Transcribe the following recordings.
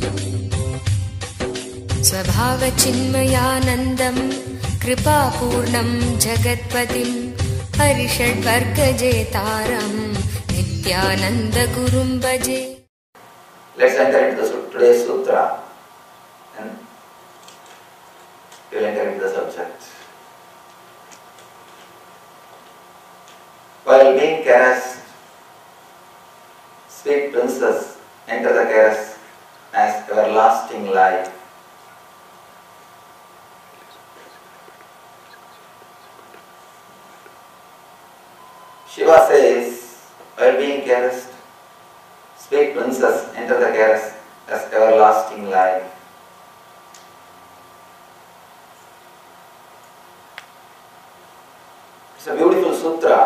स्वभावचिन्मयानन्दं कृपापूर्णं जगत्पतिं हरिषड्वर्गजेतारं नित्यानन्दगुरुं भजे. Let's enter into today's sutra and we will enter into the subject. While being caressed, sweet princess enter the caress as everlasting life. Shiva says, while being caressed, sweet princess enter the caress as everlasting life. It's a beautiful sutra.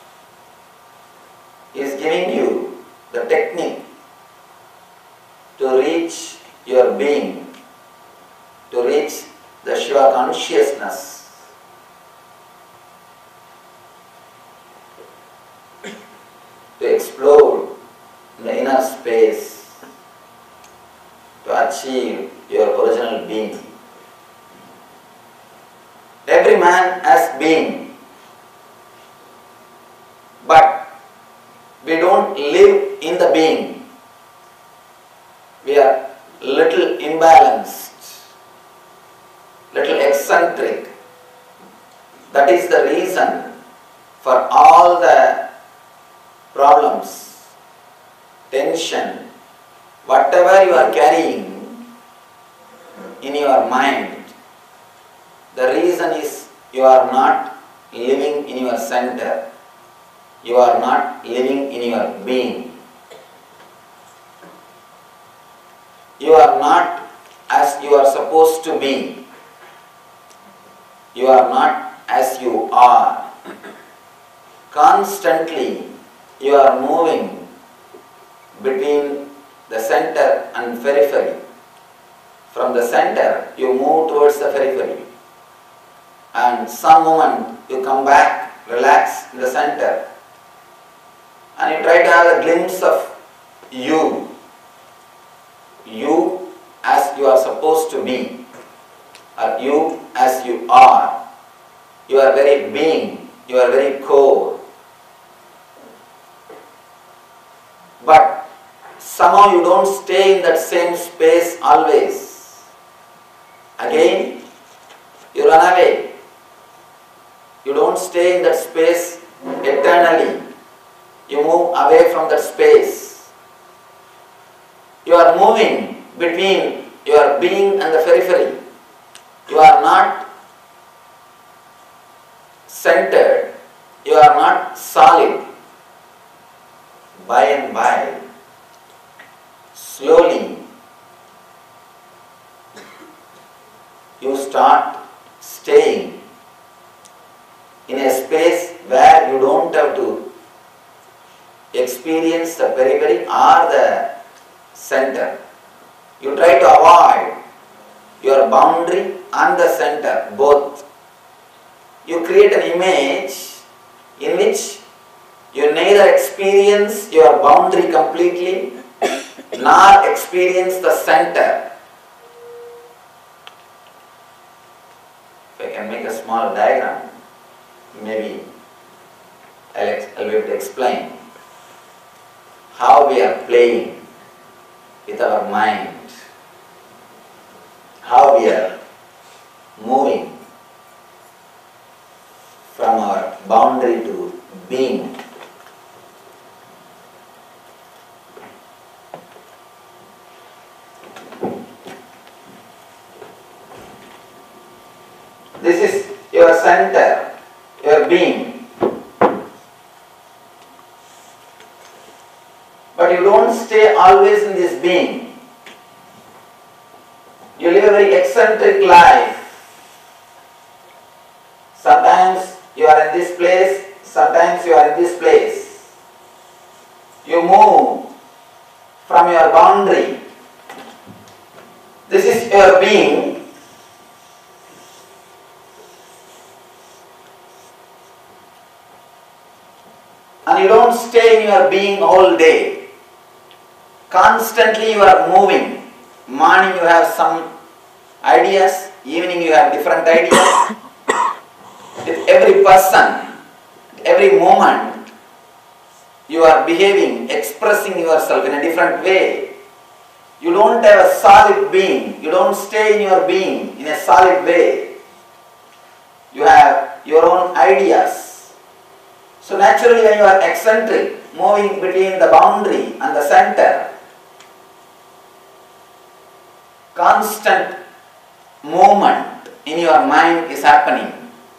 He is giving you the technique to reach your being, to reach the Shiva consciousness. To explore the inner space, to achieve your original being. Every man has being, but we don't live in the being. We are little imbalanced, little eccentric. That is the reason for all the problems, tension, whatever you are carrying in your mind. The reason is you are not living in your center. You are not living in your being. You are not as you are supposed to be. You are not as you are. Constantly you are moving between the center and periphery. From the center you move towards the periphery. And some moment you come back, relax in the center. And you try to have a glimpse of you. You as you are supposed to be. Or you as you are. Your very being, your very core. But somehow you don't stay in that same space always. Again, you run away. You don't stay in that space eternally. You move away from that space. You are moving between your being and the periphery. You are not centered. You are not solid. By and by, slowly, you start staying in a space where you don't have to experience the periphery or the center. You try to avoid your boundary and the center, both. You create an image in which you neither experience your boundary completely nor experience the center. If I can make a small diagram, maybe I'll be able to explain how we are playing with our mind, how we are moving from our boundary to being. This is your center, your being. But you don't stay always in this being. You live a very eccentric life. Sometimes you are in this place, sometimes you are in this place. You move from your boundary. This is your being. And you don't stay in your being all day. Constantly you are moving. morning you have some ideas, evening you have different ideas. With every person, every moment, you are behaving, expressing yourself in a different way. You don't have a solid being. You don't stay in your being in a solid way. You have your own ideas. So naturally when you are eccentric, moving between the boundary and the center, constant movement in your mind is happening.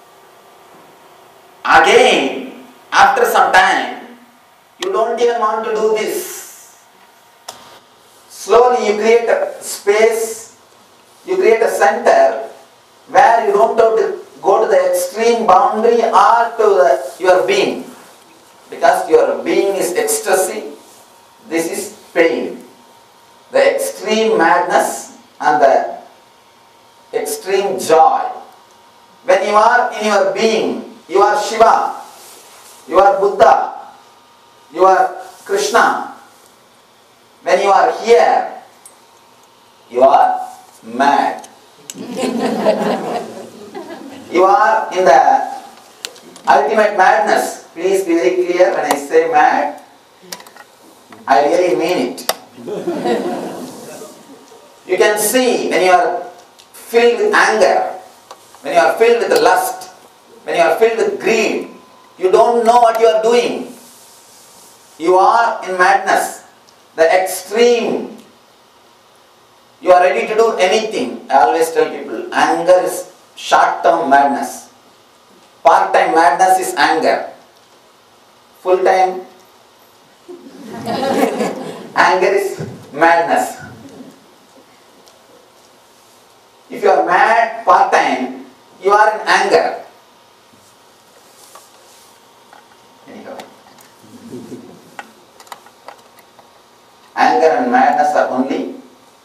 Again, after some time, you don't even want to do this. Slowly you create a space, you create a center where you don't have to go to the extreme boundary or to your being. Because your being is ecstasy, this is pain. The extreme madness and the extreme joy. When you are in your being, you are Shiva, you are Buddha, you are Krishna. When you are here, you are mad. You are in the ultimate madness. Please be very clear, when I say mad, I really mean it. You can see when you are filled with anger, when you are filled with lust, when you are filled with greed, you don't know what you are doing. You are in madness, the extreme. You are ready to do anything. I always tell people, anger is short-term madness. Part-time madness is anger. Full-time anger is madness. If you are mad part-time, you are in anger. Anyhow. Anger and madness are only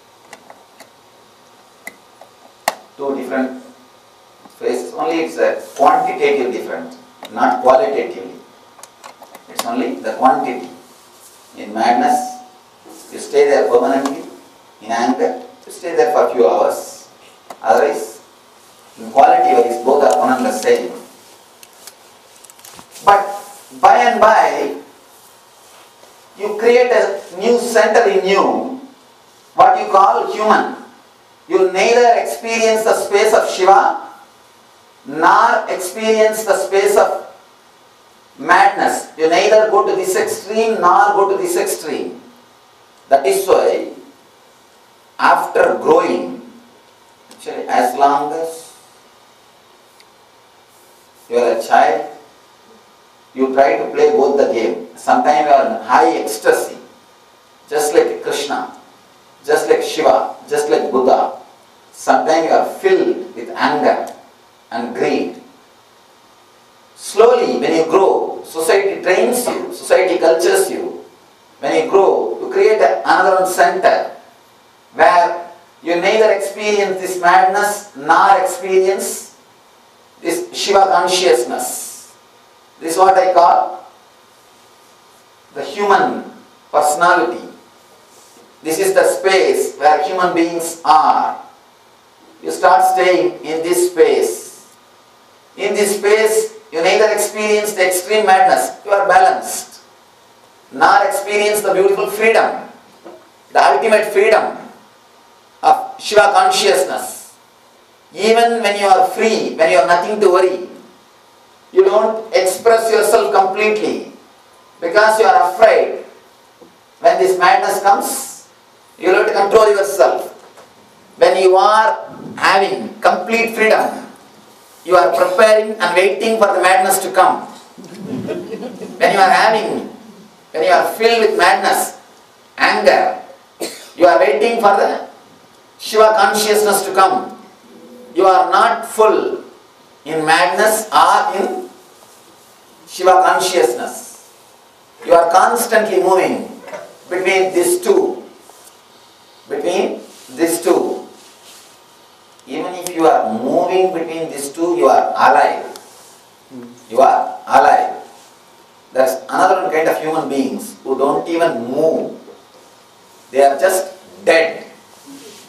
two different phases. Only it's a quantitative difference, not qualitatively. It's only the quantity. In madness, you stay there permanently. In anger, you stay there for a few hours. Otherwise, in quality wise, both are one and the same. But by and by, you create a new center in you, what you call human. You will neither experience the space of Shiva, nor experience the space of madness. You neither go to this extreme, nor go to this extreme. That is why, after growing, actually as long as you are a child, you try to play both the game. Sometimes you are in high ecstasy, just like Krishna, just like Shiva, just like Buddha. Sometimes you are filled with anger and greed. Slowly, when you grow, society trains you, society cultures you. When you grow, you create another center where you neither experience this madness nor experience this Shiva consciousness. This is what I call the human personality. This is the space where human beings are. You start staying in this space. In this space, you neither experience the extreme madness, you are balanced, nor experience the beautiful freedom, the ultimate freedom of Shiva consciousness. Even when you are free, when you have nothing to worry, you don't express yourself completely because you are afraid. When this madness comes, you have to control yourself. When you are having complete freedom, you are preparing and waiting for the madness to come. When you are filled with madness, anger, you are waiting for the Shiva consciousness to come. You are not full in madness or in Shiva consciousness. You are constantly moving between these two. Between these two. Even if you are moving between these two, you are alive. You are alive. There's another kind of human beings who don't even move. They are just dead.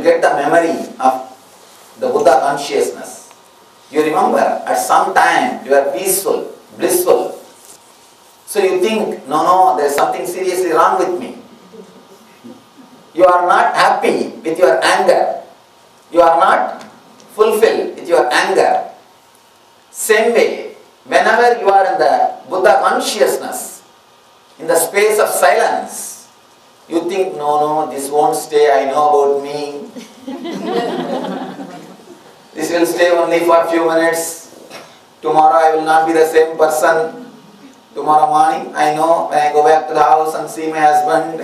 get the memory of the Buddha consciousness. You remember at some time you are peaceful, blissful. So you think, no, there is something seriously wrong with me. You are not happy with your anger. You are not fulfilled with your anger. Same way, whenever you are in the Buddha consciousness, in the space of silence, you think, no, this won't stay, I know about me. This will stay only for a few minutes. Tomorrow I will not be the same person. Tomorrow morning, I know, when I go back to the house and see my husband.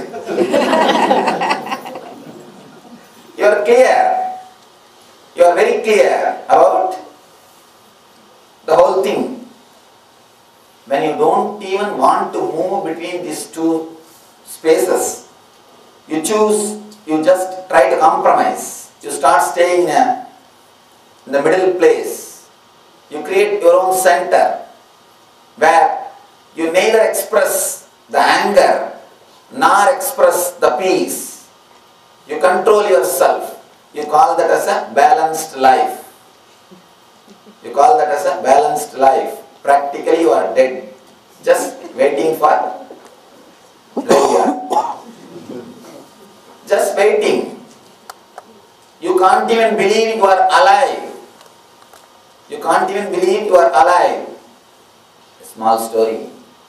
You are clear. You are very clear about the whole thing. When you don't even want to move between these two spaces, you just try to compromise. You start staying in the middle place. You create your own center where you neither express the anger nor express the peace. You control yourself. You call that as a balanced life. You call that as a balanced life. Practically you are dead. Just waiting for graveyard. Just waiting. You can't even believe you are alive. You can't even believe you are alive. A small story.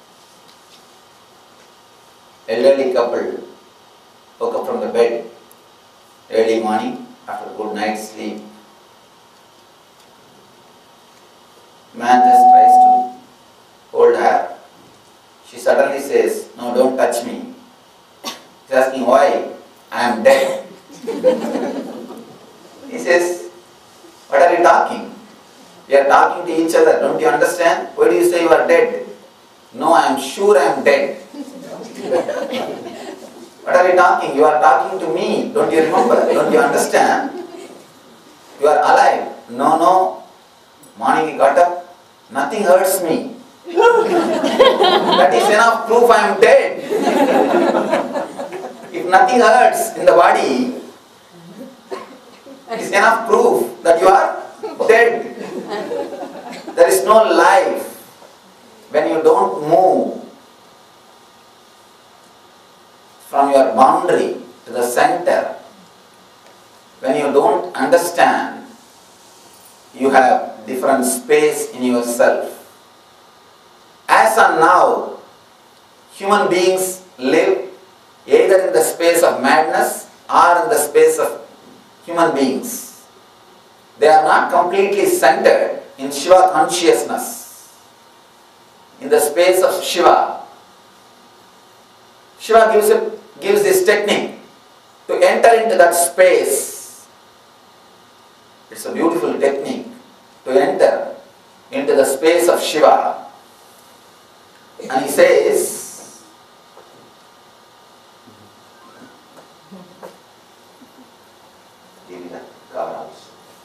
Elderly couple woke up from the bed early morning after a good night's sleep. Man just tries to hold her. She suddenly says, no, don't touch me. He's asking why? I am dead. He says, what are you talking? We are talking to each other, don't you understand? Why do you say you are dead? No, I am sure I am dead. What are you talking? You are talking to me. Don't you remember? Don't you understand? You are alive. No. Morning he got up. Nothing hurts me. That is enough proof I am dead. If nothing hurts in the body, it is enough proof that you are dead. There is no life when you don't move from your boundary to the center. When you don't understand, you have different space in yourself. As and now, human beings live either in the space of madness or in the space of human beings. They are not completely centered in Shiva consciousness, in the space of Shiva. Shiva gives this technique to enter into that space. It's a beautiful technique to enter into the space of Shiva. And he says, give me that cover also.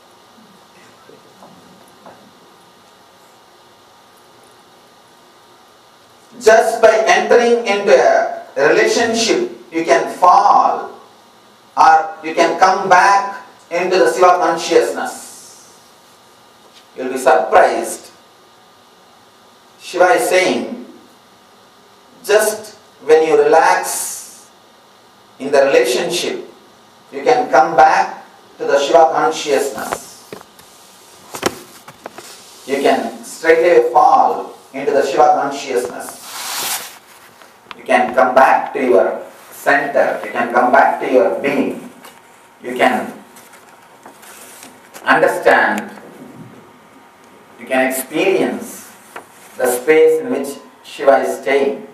Just by entering into a relationship, you can fall or you can come back into the Shiva consciousness. You will be surprised. Shiva is saying, just when you relax in the relationship, you can come back to the Shiva consciousness. You can straightaway fall into the Shiva consciousness. You can come back to your center. You can come back to your being. You can understand. You can experience the space in which Shiva is staying.